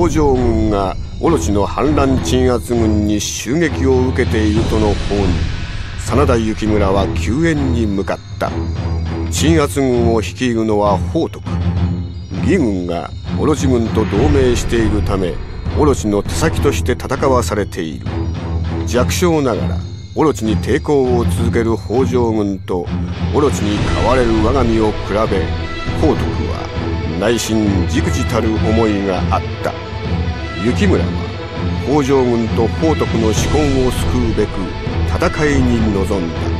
北条軍がオロチの反乱鎮圧軍に襲撃を受けているとの報に、真田幸村は救援に向かった。鎮圧軍を率いるのは宝徳。義軍がオロチ軍と同盟しているため、オロチの手先として戦わされている。弱小ながらオロチに抵抗を続ける北条軍とオロチに飼われる我が身を比べ、宝徳は内心じくじたる思いがあった。幸村は北条軍と宝徳の死魂を救うべく戦いに臨んだ。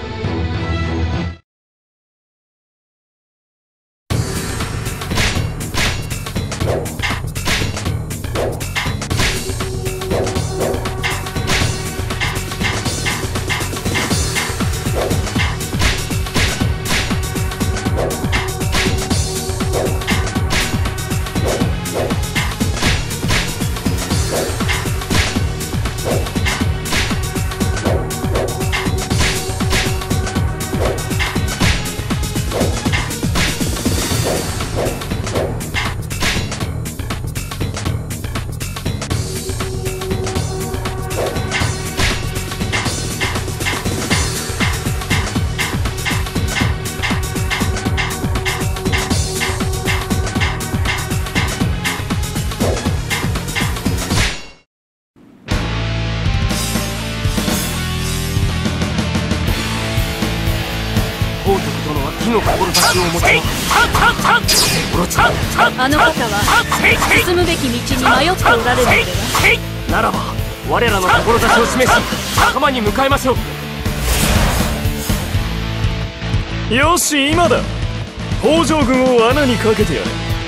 あの方は進むべき道に迷っておられるのでは。 ならば我らの志を示し仲間に向かいましょう。 よし、今だ。北条軍を罠にかけてやれ。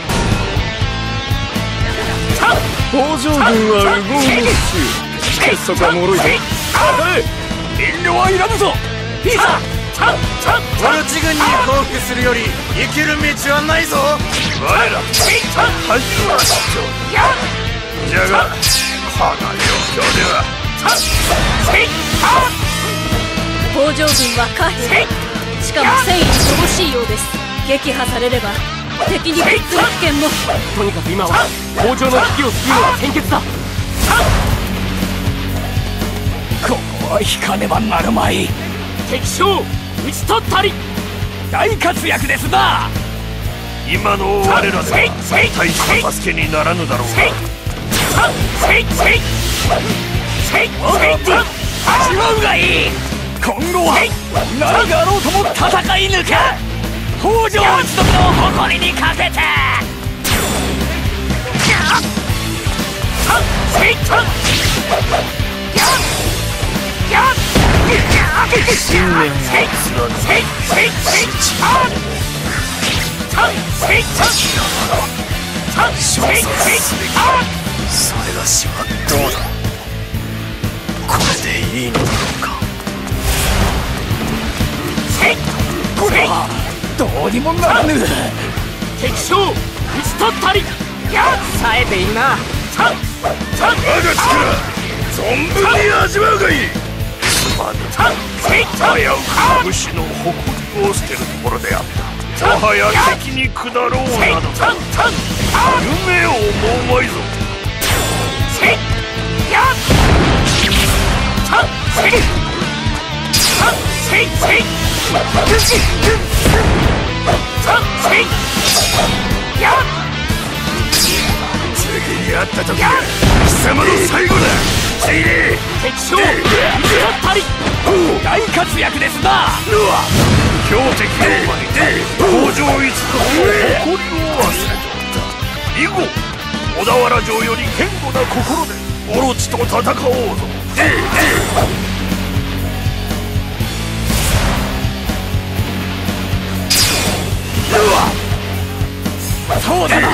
北条軍は右往左往、結束は脆いぞ。 遠慮はいらぬぞ。いざオロチ軍に降伏するより生きる道はないぞ。 我ら恥はしちょうじゃがこの状況では北条軍は下兵、しかも戦意乏しいようです。撃破されれば敵に別する危険も。 とにかく今は北条の危機を救うのが先決だ。ここは引かねばなるまい。敵将討ち取ったり大活躍ですな。 今の我らでは大した助けにならぬだろうが。 始まうがいい。今後は何があろうとも戦い抜け。北条一族の誇りにかけて。 信念を貫くそれがしはどうだ。これでいいのだろうか。 これはどうにもならぬ。敵将討ち取ったり冴えているな。 我が力存分に味わうがいい。すまぬ。危うく武士の誇りを捨てるところであった。もはや敵に下ろうなど夢を思うまいぞ。次に会った時が貴様の最後だ。 敵将討ち取ったり大活躍ですな。 強敵を前に北条一族の誇りを忘れておった。以後小田原城より堅固な心でオロチと戦おうぞ。 そうだな。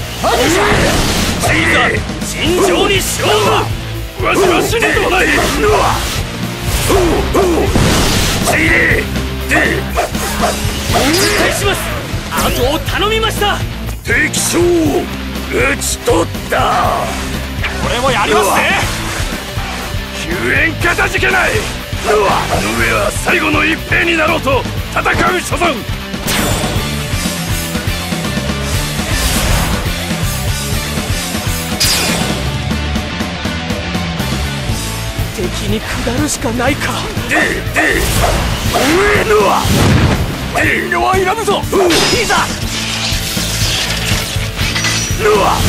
いざ尋常に勝負。 わしは死ぬでもない。 お願いします。あとを頼みました。 敵将討ち取った。 これもやりますね。 救援かたじけない。この上は最後の一兵になろうと戦う所存。 に下るしかないか。 上のは遠慮はいらぬぞ。いざのは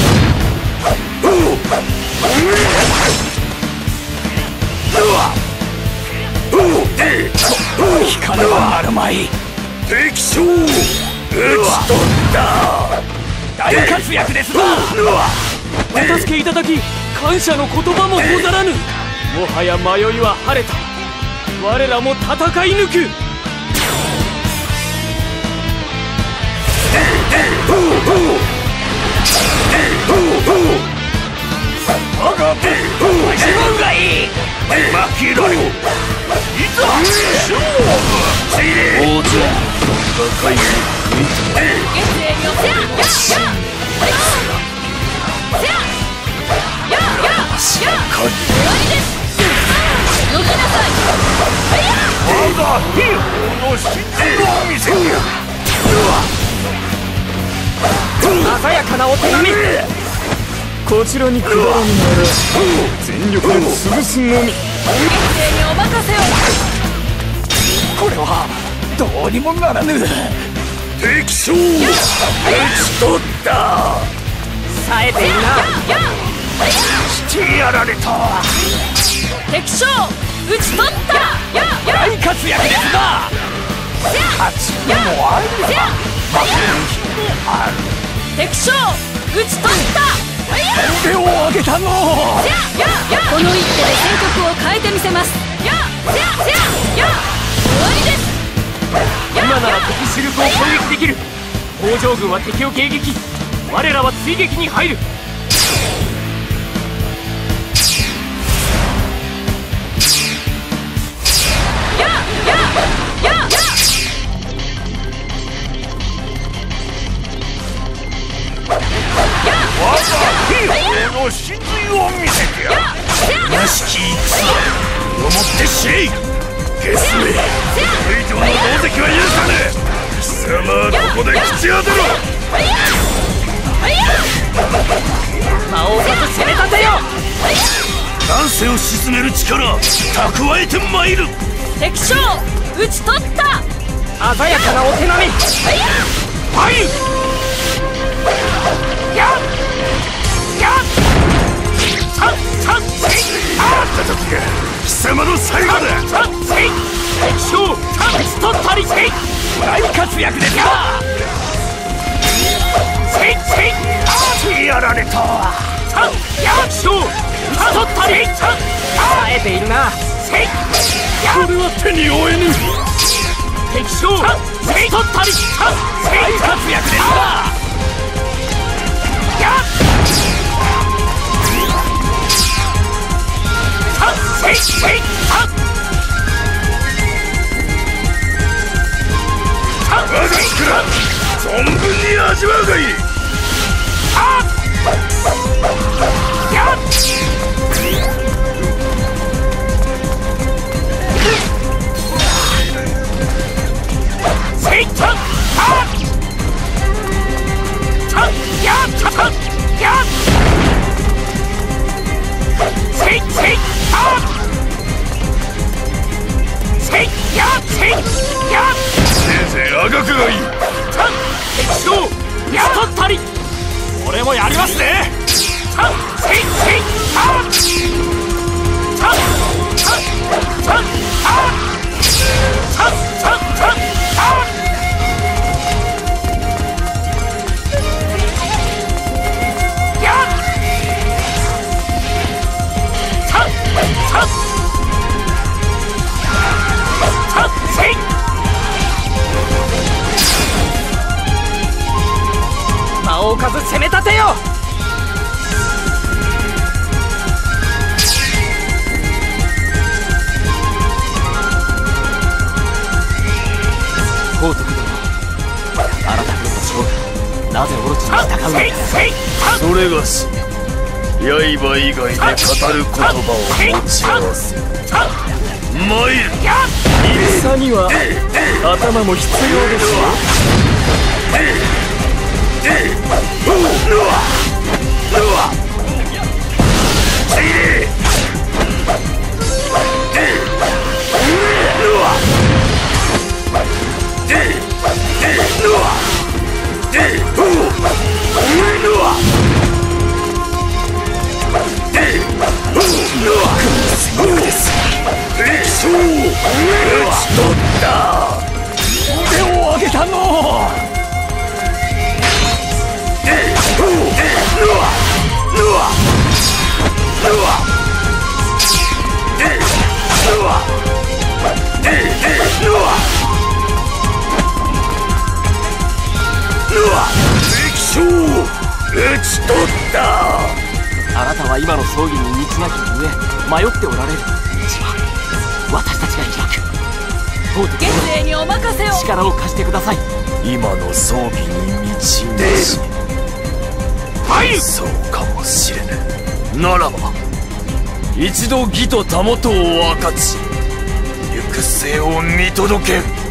引かねばなるまい。 敵将討ち取った大活躍ですな。お助けいただき感謝の言葉もござらぬ。もはや迷いは晴れた。我らも戦い抜く。 我が手自分がいい負けろよ。いざ勝負せいれ王者戦いに食いたい月影よせややしっかり終わりです。よけなさい。 我が兵法の真髄を見せる。 鮮やかなお手紙。こちらに配らぬなら全力で潰すのみ。 月影にお任せを。 これはどうにもならぬ。 敵将討ち取った冴えているな。 してやられた。 敵将討ち取った。 大活躍ですな。勝ち目もある負ける日もある。 敵将討ち取った。 腕を上げたの。 この一手で戦局を変えてみせます。終わりです。 今なら敵主力を攻撃できる。北条軍は敵を迎撃、我らは追撃に入る。 我が兵法の真髄を見せてやる。屋敷戦をもって知れ。ゲスめこれ以上の同席は許さねえ。貴様はここで口当てろ。 魔王かつ攻め立てよ。 乱世を鎮める力蓄えてまいる。 敵将討ち取った。 鮮やかなお手並み。 はいった時が貴様の最後だ。 敵将討ち取ったり大活躍ですな。 してやられた。 敵将討ち取ったり冴えているな。 これは手に負えぬ。 敵将討ち取ったり大活躍ですな。 我が力存分に味わうがいい。せいぜいあがくがいい。 敵将討ち取ったり俺もやりますね。魔王数攻め立てよ。宝徳殿、あなた方の将軍なぜオロチに従うのですか。 それがし刃以外で語る言葉を持ち合わせ参る。 戦には頭も必要ですよ。 腕を上げたのあなたは今の葬儀に道なき上迷っておられる。道は私たちが開く。 元帥にお任せを。 力を貸してください。 今の葬儀に道なし。はい、そうかもしれぬ。ならば一度義とたもとを分かち行く末を見届けん。